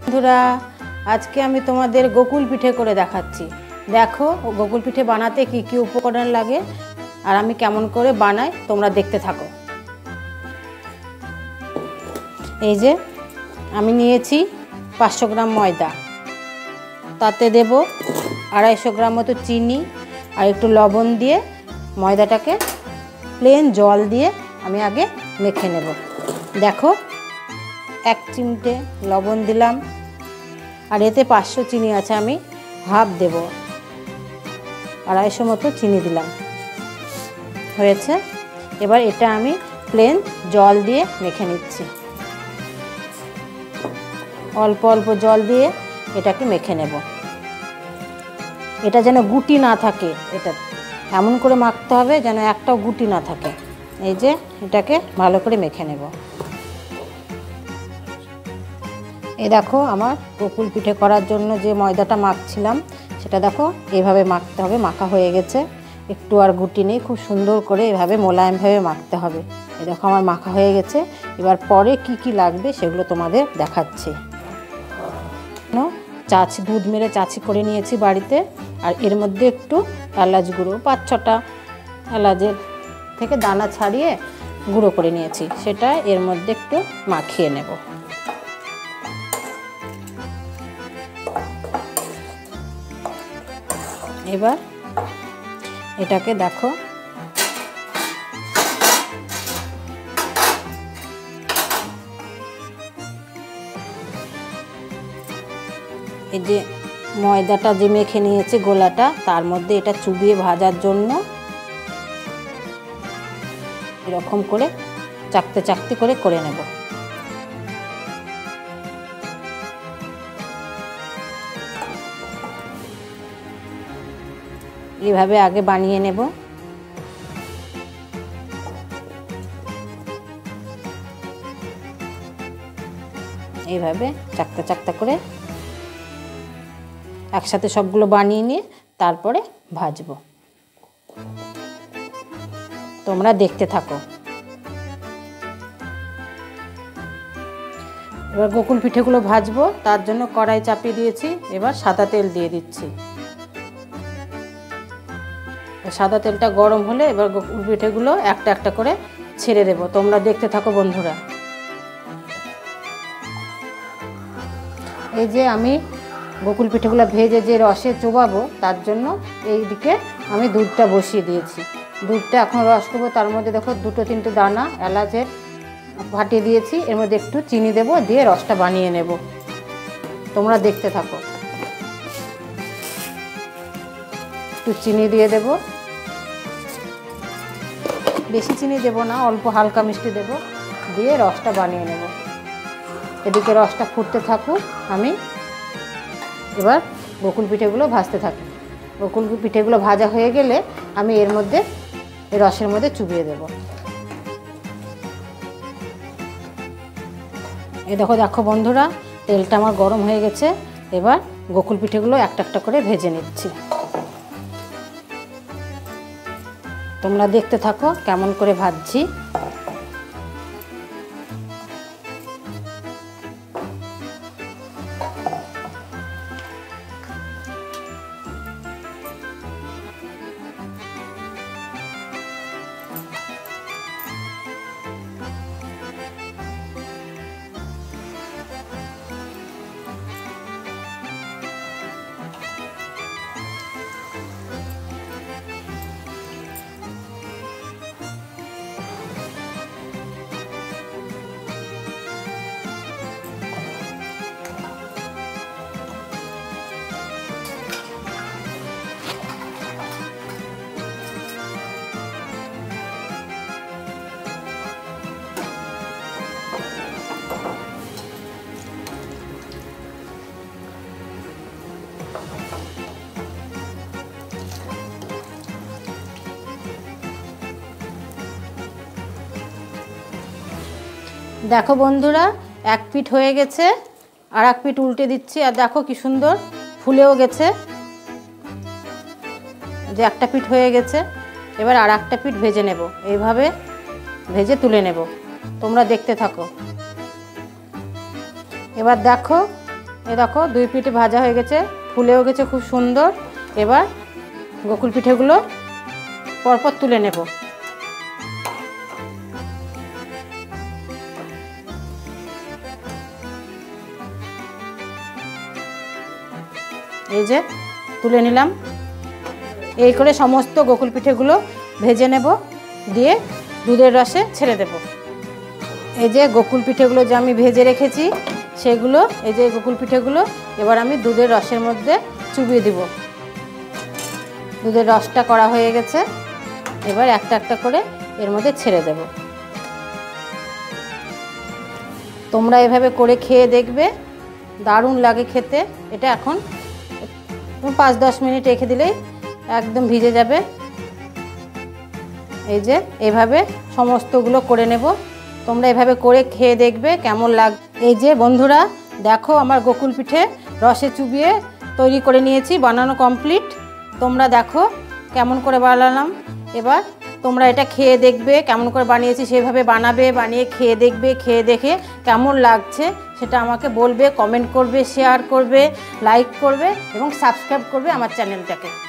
বন্ধুরা, আজকে আমি তোমাদের গোকুল পিঠে করে দেখাচ্ছি। দেখো গোকুল পিঠে বানাতে কি কি উপকরণ লাগে আর আমি কেমন করে বানাই তোমরা দেখতে থাকো। এই যে আমি নিয়েছি 500 গ্রাম ময়দা, তাতে দেব 250 গ্রাম মতো চিনি আর একটু লবণ দিয়ে ময়দাটাকে প্লেন জল দিয়ে আমি আগে মেখে নেব। দেখো 1 চিমটে লবণ দিলাম আর এতে 500 চিনি আছে, আমি হাফ দেব, 250 মতো চিনি দিলাম, হয়েছে। এবার এটা আমি প্লেন জল দিয়ে মেখে নিচ্ছি, অল্প অল্প জল দিয়ে এটাকে মেখে নেব। এটা যেন গুটি না থাকে, এটা এমন করে মাখতে হবে যেন একটাও গুটি না থাকে। এই যে এটাকে ভালো করে মেখে নেব। এই দেখো আমার গোকুল পিঠে করার জন্য যে ময়দাটা মাখছিলাম সেটা দেখো এইভাবে মাখতে হবে, মাখা হয়ে গেছে, একটু আর গুটি নেই, খুব সুন্দর করে এভাবে মোলায়েমভাবে মাখতে হবে। এই দেখো আমার মাখা হয়ে গেছে। এবার পরে কি কি লাগবে সেগুলো তোমাদের দেখাচ্ছি। চাচি দুধ মেরে চাচি করে নিয়েছি বাড়িতে, আর এর মধ্যে একটু এলাচ গুঁড়ো, 5-6টা এলাচের থেকে দানা ছাড়িয়ে গুঁড়ো করে নিয়েছি, সেটা এর মধ্যে একটু মাখিয়ে নেব। এবার এটাকে দেখো এই যে ময়দাটা যে মেখে নিয়েছে গোলাটা, তার মধ্যে এটা চুবিয়ে ভাজার জন্য এরকম করে চাকতে চাকতে করে নেব। এইভাবে আগে বানিয়ে নেব। এইভাবে চাকতে চাকতে করে একসাথে সবগুলো বানিয়ে নিয়ে তারপরে ভাজবো। তোমরা দেখতে থাকো। এবার গোকুল পিঠেগুলো ভাজবো, তার জন্য কড়াই চাপিয়ে দিয়েছি। এবার সাদা তেল দিয়ে দিচ্ছি। সাদা তেলটা গরম হলে এবার গোকুল পিঠেগুলো একটা একটা করে ছেড়ে দেব। তোমরা দেখতে থাকো বন্ধুরা। এই যে আমি গোকুল পিঠেগুলো ভেজে যে রসে চোবাবো তার জন্য এই দিকে আমি দুধটা বসিয়ে দিয়েছি। দুধটা এখন রস করবো, তার মধ্যে দেখো 2-3টে দানা এলাচের ফাটিয়ে দিয়েছি, এর মধ্যে একটু চিনি দেব, দিয়ে রসটা বানিয়ে নেব। তোমরা দেখতে থাকো। একটু চিনি দিয়ে দেব, বেশি চিনি দেব না, অল্প হালকা মিষ্টি দেব, দিয়ে রসটা বানিয়ে নেব। এদিকে রসটা ফুটতে থাকুক, আমি এবার গোকুল পিঠেগুলো ভাজতে থাকি। গোকুল পিঠেগুলো ভাজা হয়ে গেলে আমি এর মধ্যে এই রসের মধ্যে চুবিয়ে দেব। এই দেখো দেখো বন্ধুরা, তেলটা আমার গরম হয়ে গেছে। এবার গোকুল পিঠেগুলো একটা একটা করে ভেজে নিচ্ছি। তোমরা দেখতে থাকো কেমন করে ভাজছি। দেখো বন্ধুরা, এক পিঠ হয়ে গেছে, আর এক পিঠ উল্টে দিচ্ছি, আর দেখো কি সুন্দর ফুলেও গেছে। যে একটা পিঠ হয়ে গেছে, এবার আর একটা পিঠ ভেজে নেব। এইভাবে ভেজে তুলে নেব। তোমরা দেখতে থাকো। এবার দেখো এই দেখো 2 পিঠে ভাজা হয়ে গেছে, ফুলেও গেছে খুব সুন্দর। এবার গোকুল পিঠেগুলো পরপর তুলে নেব। এই যে তুলে নিলাম। এই করে সমস্ত গোকুল পিঠেগুলো ভেজে নেব, দিয়ে দুধের রসে ছেড়ে দেব। এই যে গোকুল পিঠেগুলো যে আমি ভেজে রেখেছি সেগুলো, এই যে গোকুল পিঠেগুলো এবার আমি দুধের রসের মধ্যে চুবিয়ে দিব। দুধের রসটা করা হয়ে গেছে, এবার একটা একটা করে এর মধ্যে ছেড়ে দেব। তোমরা এভাবে করে খেয়ে দেখবে, দারুণ লাগে খেতে। এটা এখন 5-10 মিনিট রেখে দিলেই একদম ভিজে যাবে। এই যে এভাবে সমস্তগুলো করে নেব। তোমরা এভাবে করে খেয়ে দেখবে কেমন লাগ। এই যে বন্ধুরা দেখো, আমার গোকুল পিঠে রসে চুবিয়ে তৈরি করে নিয়েছি, বানানো কমপ্লিট। তোমরা দেখো কেমন করে বানালাম। এবার তোমরা এটা খেয়ে দেখবে কেমন করে বানিয়েছি, সেভাবে বানাবে, বানিয়ে খেয়ে দেখবে। খেয়ে দেখে কেমন লাগছে সেটা আমাকে বলবে, কমেন্ট করবে, শেয়ার করবে, লাইক করবে এবং সাবস্ক্রাইব করবে আমার চ্যানেলটাকে।